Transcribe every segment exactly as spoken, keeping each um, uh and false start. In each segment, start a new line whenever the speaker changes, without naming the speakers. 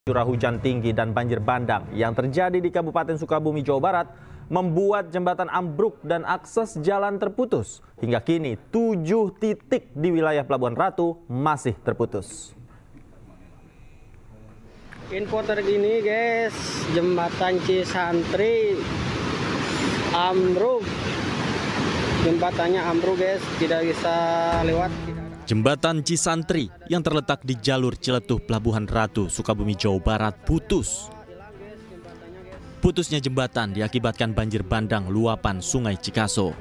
Curah hujan tinggi dan banjir bandang yang terjadi di Kabupaten Sukabumi, Jawa Barat membuat jembatan ambruk dan akses jalan terputus. Hingga kini tujuh titik di wilayah Pelabuhan Ratu masih terputus.
Info terkini guys, jembatan Cisantri ambruk. Jembatannya ambruk guys, tidak bisa lewat.
Jembatan Cisantri yang terletak di jalur Ciletuh Pelabuhan Ratu, Sukabumi, Jawa Barat putus. Putusnya jembatan diakibatkan banjir bandang luapan Sungai Cikaso.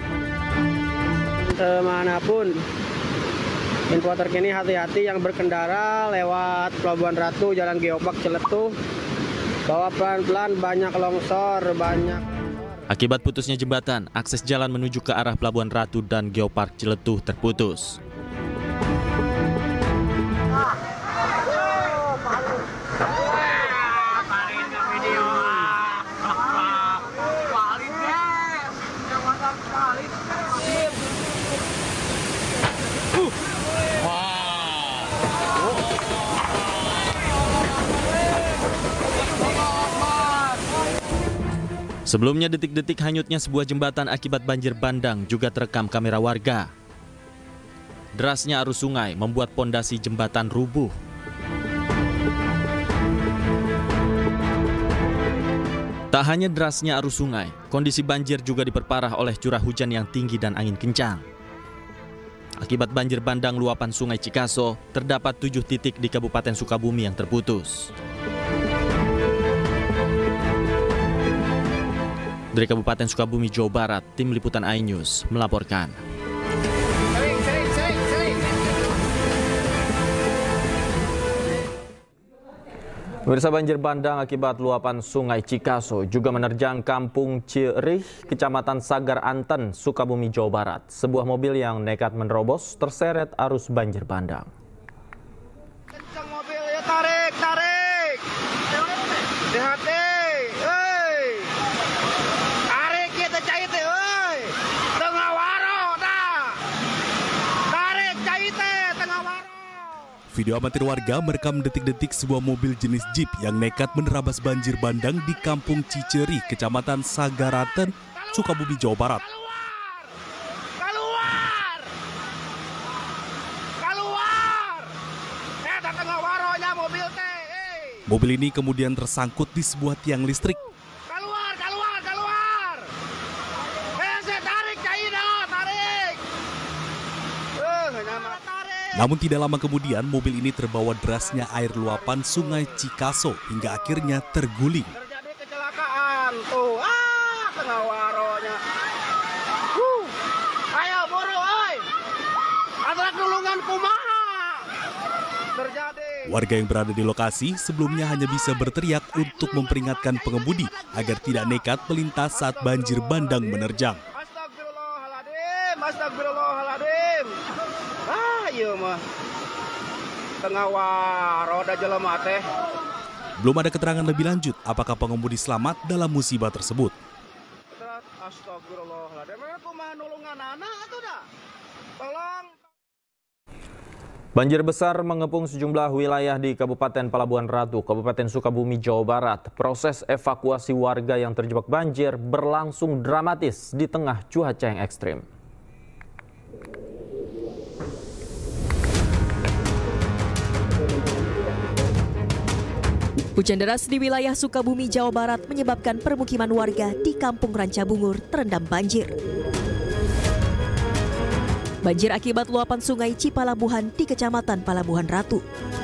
Kemanapun, info terkini hati-hati yang berkendara lewat Pelabuhan Ratu, Jalan Geopark Ciletuh. Bawa pelan-pelan, banyak longsor, banyak.
Akibat putusnya jembatan, akses jalan menuju ke arah Pelabuhan Ratu dan Geopark Ciletuh terputus. Sebelumnya detik-detik hanyutnya sebuah jembatan akibat banjir bandang juga terekam kamera warga. Derasnya arus sungai membuat pondasi jembatan rubuh. Tak hanya derasnya arus sungai, kondisi banjir juga diperparah oleh curah hujan yang tinggi dan angin kencang. Akibat banjir bandang luapan Sungai Cikaso, terdapat tujuh titik di Kabupaten Sukabumi yang terputus. Dari Kabupaten Sukabumi, Jawa Barat, Tim Liputan iNews melaporkan. Pemirsa, banjir bandang akibat luapan Sungai Cikaso juga menerjang Kampung Cirih, Kecamatan Sagar Anten, Sukabumi, Jawa Barat. Sebuah mobil yang nekat menerobos terseret arus banjir bandang.
Kencang mobil ya, tarik, tarik. Hati-hati.
Video amatir warga merekam detik-detik sebuah mobil jenis Jeep yang nekat menerabas banjir bandang di Kampung Ciceri, Kecamatan Sagaraten, Sukabumi, Jawa Barat.
Keluar! Keluar! Eh, tengah waronya mobil teh.
Mobil ini kemudian tersangkut di sebuah tiang listrik.
Keluar, keluar, keluar! Eh, saya tarik, Caina, tarik! Eh, nyaman.
Namun tidak lama kemudian mobil ini terbawa derasnya air luapan Sungai Cikaso hingga akhirnya terguling.
Terjadi kecelakaan tuh, ah tengah waronya. Huh. Ayo buru, oi. Antara nulungan kumaha. Terjadi.
Warga yang berada di lokasi sebelumnya hanya bisa berteriak untuk memperingatkan pengemudi agar tidak nekat melintas saat banjir bandang menerjang.
Astagfirullahaladzim, astagfirullahaladzim. Ah, iya mah. Tengah waroda jelema teh.
Belum ada keterangan lebih lanjut apakah pengemudi selamat dalam musibah tersebut.
Astagfirullahaladzim. Kumaha nulungan anak atuh dah. Tolong.
Banjir besar mengepung sejumlah wilayah di Kabupaten Pelabuhan Ratu, Kabupaten Sukabumi, Jawa Barat. Proses evakuasi warga yang terjebak banjir berlangsung dramatis di tengah cuaca yang ekstrim.
Hujan deras di wilayah Sukabumi, Jawa Barat menyebabkan permukiman warga di Kampung Rancabungur terendam banjir. Banjir akibat luapan Sungai Cipalabuhan di Kecamatan Pelabuhan Ratu.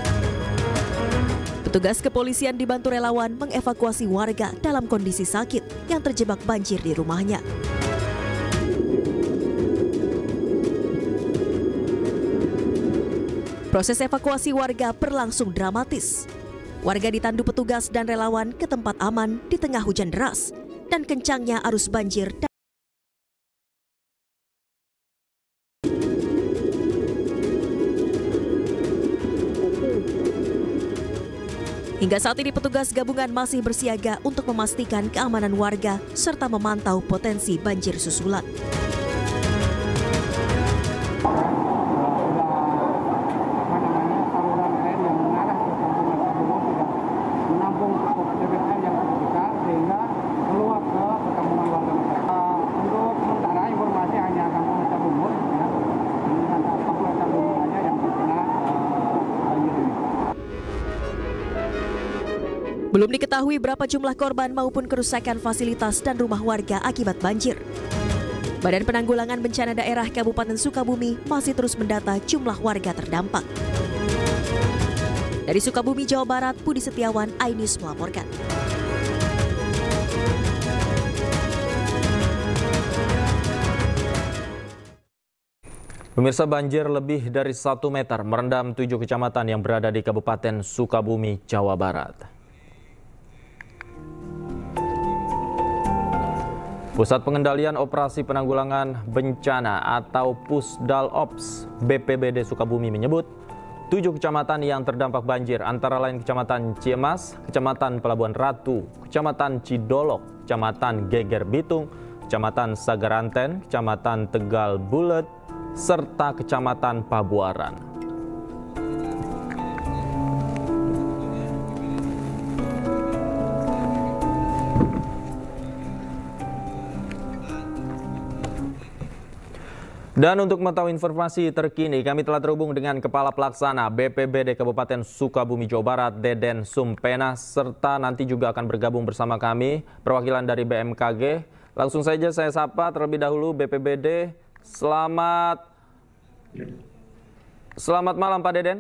Petugas kepolisian dibantu relawan mengevakuasi warga dalam kondisi sakit yang terjebak banjir di rumahnya. Proses evakuasi warga berlangsung dramatis. Warga ditandu petugas dan relawan ke tempat aman di tengah hujan deras dan kencangnya arus banjir. Hingga saat ini petugas gabungan masih bersiaga untuk memastikan keamanan warga serta memantau potensi banjir susulan. Belum diketahui berapa jumlah korban maupun kerusakan fasilitas dan rumah warga akibat banjir. Badan Penanggulangan Bencana Daerah Kabupaten Sukabumi masih terus mendata jumlah warga terdampak. Dari Sukabumi, Jawa Barat, Budi Setiawan, iNews melaporkan.
Pemirsa, banjir lebih dari satu meter merendam tujuh kecamatan yang berada di Kabupaten Sukabumi, Jawa Barat. Pusat Pengendalian Operasi Penanggulangan Bencana atau Pusdalops B P B D Sukabumi menyebut tujuh kecamatan yang terdampak banjir antara lain Kecamatan Ciemas, Kecamatan Pelabuhan Ratu, Kecamatan Cidolok, Kecamatan Geger Bitung, Kecamatan Sagaranten, Kecamatan Tegal Bulet, serta Kecamatan Pabuaran. Dan untuk mengetahui informasi terkini, kami telah terhubung dengan Kepala Pelaksana B P B D Kabupaten Sukabumi, Jawa Barat, Deden Sumpena, serta nanti juga akan bergabung bersama kami perwakilan dari B M K G. Langsung saja saya sapa terlebih dahulu B P B D. Selamat Selamat malam Pak Deden.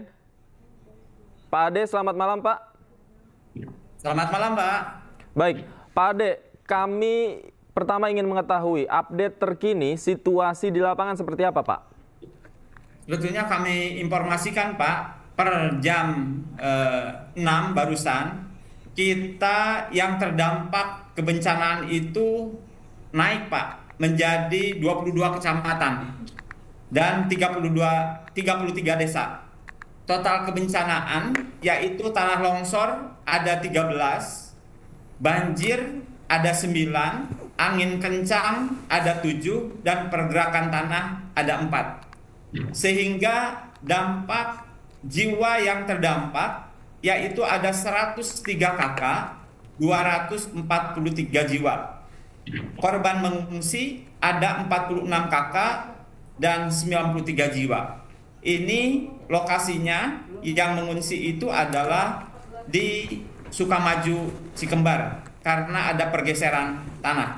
Pak Ade, selamat malam Pak.
Selamat malam Pak.
Baik, Pak Ade, kami pertama ingin mengetahui update terkini situasi di lapangan seperti apa Pak?
Sebetulnya kami informasikan Pak, per jam eh, enam barusan, kita yang terdampak kebencanaan itu naik Pak, menjadi dua puluh dua kecamatan dan tiga puluh dua, tiga puluh tiga desa. Total kebencanaan yaitu tanah longsor ada tiga belas, banjir ada sembilan, angin kencang ada tujuh, dan pergerakan tanah ada empat. Sehingga dampak jiwa yang terdampak yaitu ada seratus tiga kakak, dua ratus empat puluh tiga jiwa. Korban mengungsi ada empat puluh enam kakak dan sembilan puluh tiga jiwa. Ini lokasinya yang mengungsi itu adalah di Sukamaju, Cikembar, karena ada pergeseran tanah.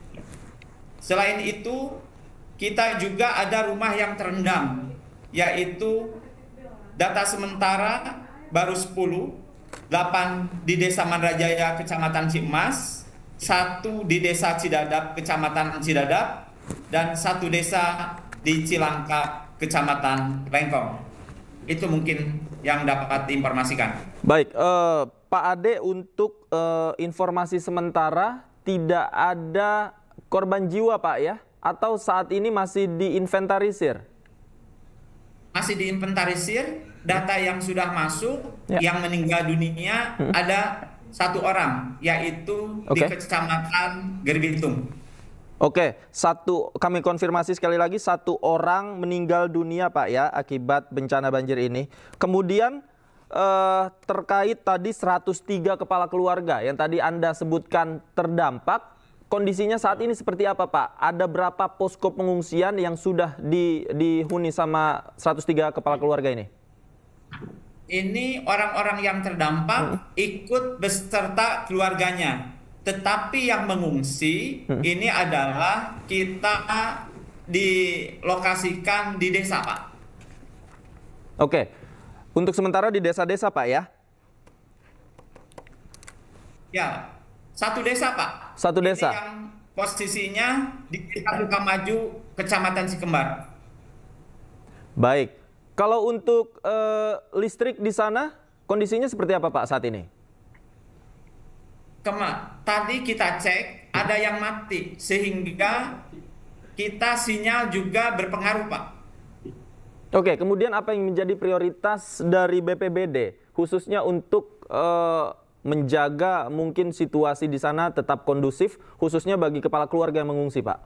Selain itu, kita juga ada rumah yang terendam, yaitu data sementara baru sepuluh, delapan di Desa Mandrajaya, Kecamatan Ciemas, satu di Desa Cidadap, Kecamatan Cidadap, dan satu desa di Cilangkap, Kecamatan Lengkong. Itu mungkin yang dapat diinformasikan.
Baik, eh, Pak Ade, untuk eh, informasi sementara tidak ada korban jiwa Pak ya? Atau saat ini masih diinventarisir?
Masih diinventarisir, data yang sudah masuk,
ya.
Yang meninggal dunia hmm. ada satu orang, yaitu okay. di Kecamatan Gerbitung.
Oke, satu kami konfirmasi sekali lagi, satu orang meninggal dunia Pak ya akibat bencana banjir ini. Kemudian eh, terkait tadi seratus tiga kepala keluarga yang tadi Anda sebutkan terdampak, kondisinya saat ini seperti apa Pak? Ada berapa posko pengungsian yang sudah di, dihuni sama seratus tiga kepala keluarga ini?
Ini orang-orang yang terdampak hmm. ikut beserta keluarganya. Tetapi yang mengungsi hmm. ini adalah kita dilokasikan di desa Pak.
Oke, untuk sementara di desa-desa Pak ya?
Ya, satu desa Pak.
Satu desa.
Ini yang posisinya di Desa Sukamaju, Kecamatan Cikembar.
Baik, kalau untuk uh, listrik di sana kondisinya seperti apa Pak saat ini?
Kema tadi kita cek ada yang mati sehingga kita sinyal juga berpengaruh Pak.
Oke, kemudian apa yang menjadi prioritas dari B P B D khususnya untuk uh, menjaga mungkin situasi di sana tetap kondusif khususnya bagi kepala keluarga yang mengungsi Pak?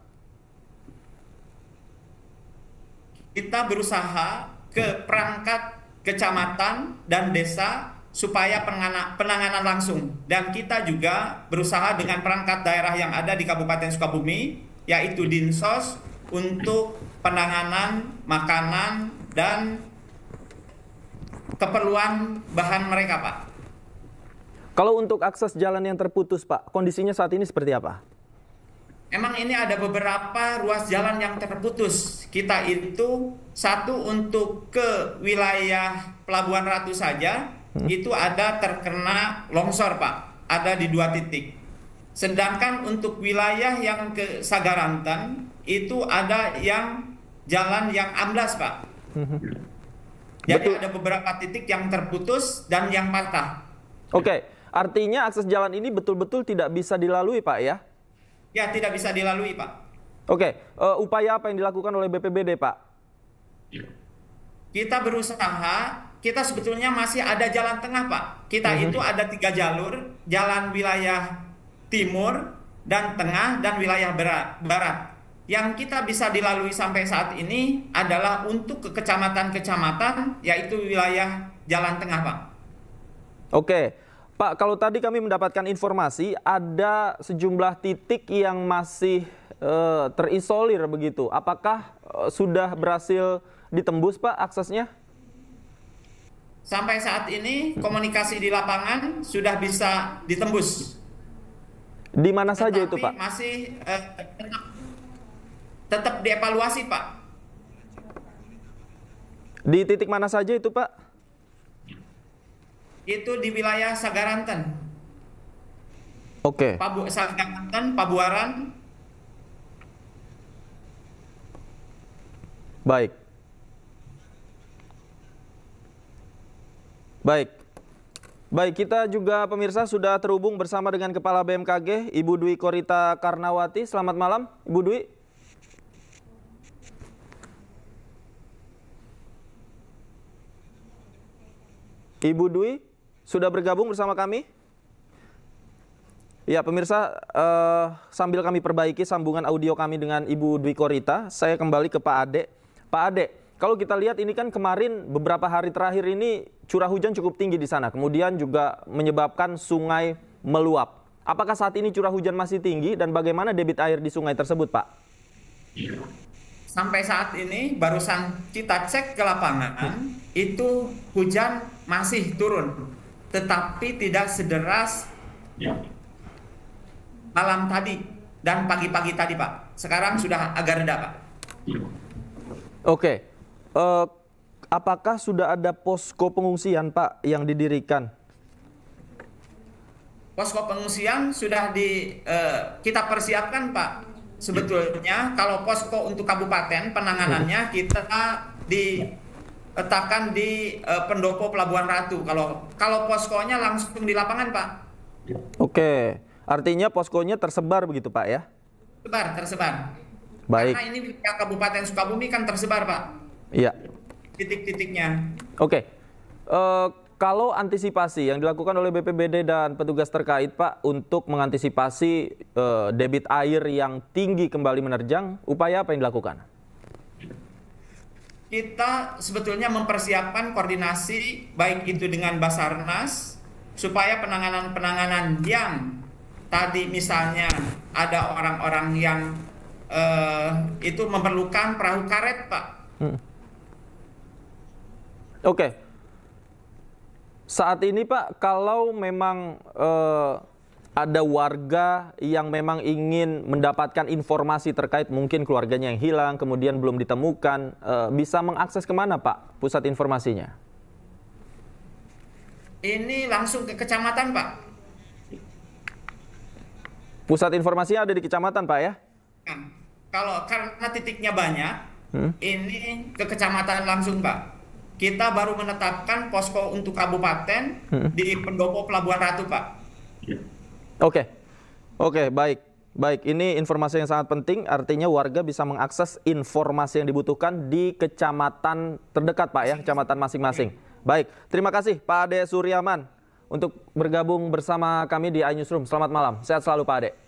Kita berusaha ke perangkat kecamatan dan desa supaya penanganan langsung, dan kita juga berusaha dengan perangkat daerah yang ada di Kabupaten Sukabumi yaitu Dinsos untuk penanganan makanan dan keperluan bahan mereka Pak.
Kalau untuk akses jalan yang terputus, Pak, kondisinya saat ini seperti apa?
Emang ini ada beberapa ruas jalan yang terputus. Kita itu satu untuk ke wilayah Pelabuhan Ratu saja, hmm. itu ada terkena longsor, Pak. Ada di dua titik. Sedangkan untuk wilayah yang ke Sagaranten, itu ada yang jalan yang amblas, Pak. Hmm. Jadi Betul. ada beberapa titik yang terputus dan yang patah. Oke,
artinya akses jalan ini betul-betul tidak bisa dilalui, Pak, ya?
Ya, tidak bisa dilalui, Pak.
Oke, uh, upaya apa yang dilakukan oleh B P B D, Pak?
Kita berusaha, kita sebetulnya masih ada jalan tengah, Pak. Kita mm-hmm. itu ada tiga jalur, jalan wilayah timur, dan tengah, dan wilayah barat. Yang kita bisa dilalui sampai saat ini adalah untuk ke kecamatan-kecamatan, yaitu wilayah jalan tengah, Pak.
Oke, Pak, kalau tadi kami mendapatkan informasi ada sejumlah titik yang masih uh, terisolir begitu. Apakah uh, sudah berhasil ditembus, Pak, aksesnya?
Sampai saat ini komunikasi di lapangan sudah bisa ditembus.
Di mana saja
Tetapi
itu, Pak?
Masih uh, tetap, tetap dievaluasi, Pak.
Di titik mana saja itu, Pak?
Itu di wilayah Sagaranten.
Oke. Okay.
Pabu Sagaranten, Pabuaran.
Baik. Baik. Baik, kita juga pemirsa sudah terhubung bersama dengan Kepala B M K G, Ibu Dwi Korita Karnawati. Selamat malam, Ibu Dwi. Ibu Dwi sudah bergabung bersama kami? Ya, pemirsa, eh, sambil kami perbaiki sambungan audio kami dengan Ibu Dwi Korita, saya kembali ke Pak Ade. Pak Ade, kalau kita lihat ini kan kemarin beberapa hari terakhir ini curah hujan cukup tinggi di sana, kemudian juga menyebabkan sungai meluap. Apakah saat ini curah hujan masih tinggi dan bagaimana debit air di sungai tersebut, Pak?
Sampai saat ini barusan kita cek ke lapangan, itu hujan masih turun, tetapi tidak sederas malam tadi dan pagi-pagi tadi, Pak. Sekarang sudah agak reda, Pak.
Oke, uh, apakah sudah ada posko pengungsian, Pak, yang didirikan?
Posko pengungsian sudah di uh, kita persiapkan, Pak. Sebetulnya kalau posko untuk kabupaten penanganannya kita diletakkan di uh, pendopo Pelabuhan Ratu. Kalau kalau poskonya langsung di lapangan, Pak.
Oke, artinya poskonya tersebar begitu, Pak, ya?
Tersebar, tersebar.
Baik.
Karena ini Kabupaten Sukabumi kan tersebar, Pak.
Iya.
Titik-titiknya.
Oke. Uh, kalau antisipasi yang dilakukan oleh B P B D dan petugas terkait, Pak, untuk mengantisipasi uh, debit air yang tinggi kembali menerjang, upaya apa yang dilakukan?
Kita sebetulnya mempersiapkan koordinasi baik itu dengan Basarnas supaya penanganan-penanganan yang tadi misalnya ada orang-orang yang uh, itu memerlukan perahu karet, Pak. Hmm.
Oke. Okay. Saat ini, Pak, kalau memang eh, ada warga yang memang ingin mendapatkan informasi terkait mungkin keluarganya yang hilang, kemudian belum ditemukan, eh, bisa mengakses kemana, Pak, pusat informasinya?
Ini langsung ke kecamatan, Pak.
Pusat informasinya ada di kecamatan, Pak, ya?
Nah, kalau karena titiknya banyak, hmm? ini ke kecamatan langsung, Pak. Kita baru menetapkan posko untuk kabupaten hmm. di pendopo Pelabuhan Ratu, Pak.
Oke, oke, baik, baik. Ini informasi yang sangat penting. Artinya warga bisa mengakses informasi yang dibutuhkan di kecamatan terdekat, Pak, ya, kecamatan masing-masing. Baik, terima kasih Pak Ade Suryaman untuk bergabung bersama kami di iNewsroom. Selamat malam, sehat selalu, Pak Ade.